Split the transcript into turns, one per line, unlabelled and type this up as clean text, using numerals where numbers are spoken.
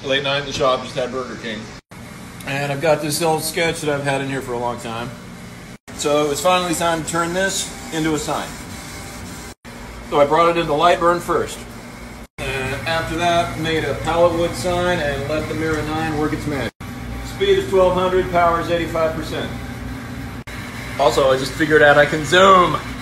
Late night in the shop, just had Burger King. And I've got this old sketch that I've had in here for a long time. So it was finally time to turn this into a sign. So I brought it into light burn first. And after that, made a pallet wood sign and let the Mirror 9 work its magic. Speed is 1200, power is 85%. Also, I just figured out I can zoom.